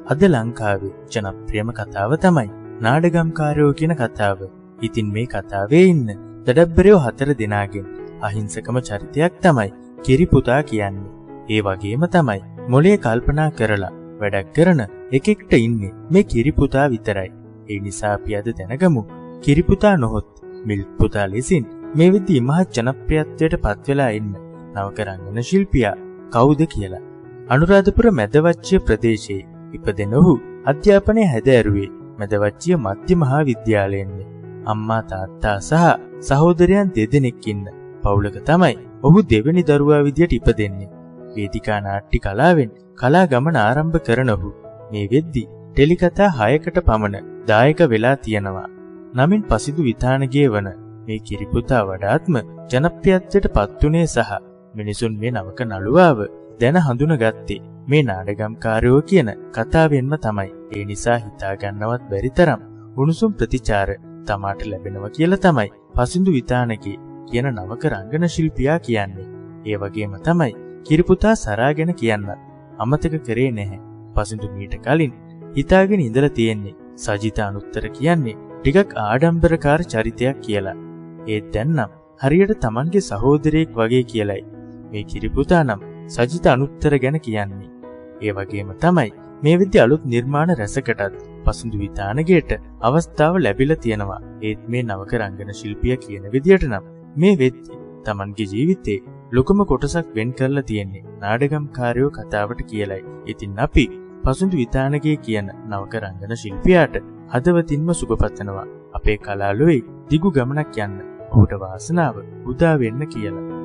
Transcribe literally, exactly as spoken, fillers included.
අද ලංකාවේ ජනප්‍රියම කතාව තමයි නාඩගම්කාරයෝ කියන කතාව. ඉතින් මේ කතාවේ ඉන්න දඩබ්බරයෝ හතර දෙනාගෙන් අහිංසකම චරිතයක් තමයි කිරිපුතා කියන්නේ. ඒ වගේම තමයි මොලේ කල්පනා කරලා වැඩක් කරන එකෙක්ට ඉන්නේ මේ කිරිපුතා විතරයි. ඒ නිසා අපි අද දැනගමු කිරිපුතා නොහොත් මිල්ක් පුතා ලෙසින් මේ විදිහේ මහත් ජනප්‍රියත්වයට පත් වෙලා ඉන්න නවක රංගන ශිල්පියා කවුද කියලා. අනුරාධපුර මැදවච්චිය ප්‍රදේශයේ ඉපදෙන ඔහු අධ්‍යාපනය හැදෑරුවේ මැදවච්චිය මධ්‍ය මහා විද්‍යාලයෙන්නේ. අම්මා තාත්තා සහ සහෝදරයන් දෙදෙනෙක් ඉන්න පවුලක තමයි ඔහු දෙවෙනි දරුවා විදියට ඉපදෙන්නේ. වේදිකා නාට්‍ය කලාවෙන් කලා ගමන ආරම්භ කරන ඔහු මේ වෙද්දි ටෙලිකතා හයකට පමණ දායක වෙලා තියෙනවා. නමින් පසිදු විතානගේ වන මේ කිරිපුතා වඩාත්ම ජනප්‍රියත්වයට පත්ුනේ සහ මිනිසුන් මේ නවක නළුවාව දැන හඳුනගත්තේ මේ නාඩගම්කාරයෝ කියන කතාවෙන්ම තමයි. ඒ නිසා හිතා ගන්නවත් බැරි තරම් උණුසුම් ප්‍රතිචාර තමාට ලැබෙනවා කියලා තමයි පසිඳු විතානගේ කියන නවක රංගන ශිල්පියා කියන්නේ. ඒ වගේම තමයි කිරිපුතා සරා ගැන කියන්නත් අමතක කරේ නැහැ. පසිඳු මීට කලින් හිතාගෙන ඉඳලා තියෙන්නේ සජිත අනුත්තර කියන්නේ ටිකක් ආඩම්බරකාර චරිතයක් කියලා. ඒත් දැන් නම් හරියට Tamanගේ සහෝදරයෙක් වගේ කියලයි මේ කිරිපුතා නම් සජිත අනුත්තර ගැන කියන්නේ. ඒ වගේම තමයි මේ විදිහ අලුත් නිර්මාණ රැසකටත් පසිඳු විතානගේට අවස්ථාව ලැබිලා තියෙනවා. ඒත් මේ නවක රංගන ශිල්පියා කියන විදියට නම් මේ වෙද්දි Tamanගේ ජීවිතේ ලොකුම කොටසක් වෙන් කරලා තියෙන්නේ නාඩගම්කාරයෝ කතාවට කියලයි. ඉතින් අපි පසිඳු විතානගේ කියන නවක රංගන ශිල්පියාට හදවතින්ම සුබ පතනවා. අපේ කලාලුවේ දිගු ගමනක් යන්න ඔහුට වාසනාව උදා වෙන්න කියලා.